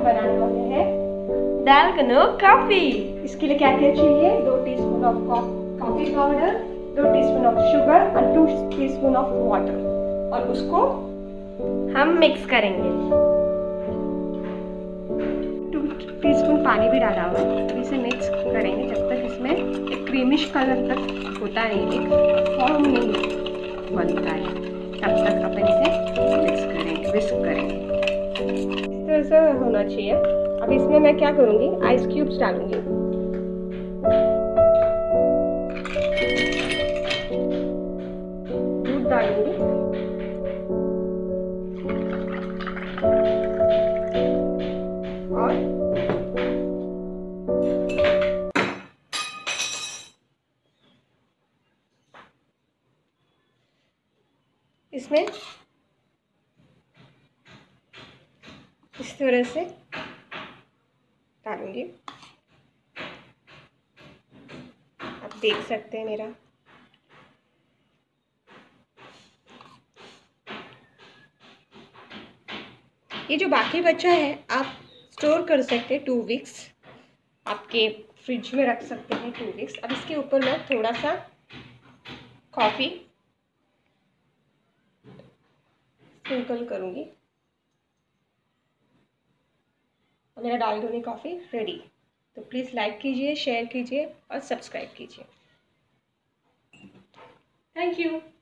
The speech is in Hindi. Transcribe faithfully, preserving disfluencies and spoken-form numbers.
बनाने वाले हैं डालगोना कॉफी। इसके लिए क्या क्या चाहिए? दो टीस्पून ऑफ कॉफी पाउडर, दो टीस्पून ऑफ शुगर और टू टीस्पून ऑफ वाटर, और उसको हम मिक्स करेंगे। टू टीस्पून पानी भी डाला हुआ है। तो इसे मिक्स करेंगे जब तक इसमें एक क्रीमिश कलर तक होता नहीं, एक फॉर्म नहीं बनता है, तब तक अपन इसे मिक्स करेंगे, विस्क करेंगे। इस तरह से होना चाहिए। अब इसमें मैं क्या करूँगी, आइस क्यूब्स डालूंगी। दूध डालूंगी और इसमें इस तरह से डालूंगी। आप देख सकते हैं मेरा ये जो बाकी बचा है आप स्टोर कर सकते हैं टू वीक्स, आपके फ्रिज में रख सकते हैं टू वीक्स। अब इसके ऊपर मैं थोड़ा सा कॉफ़ी स्प्रिंकल करूँगी और मेरा डालगोना कॉफ़ी रेडी। तो प्लीज़ लाइक कीजिए, शेयर कीजिए और सब्सक्राइब कीजिए। Thank you.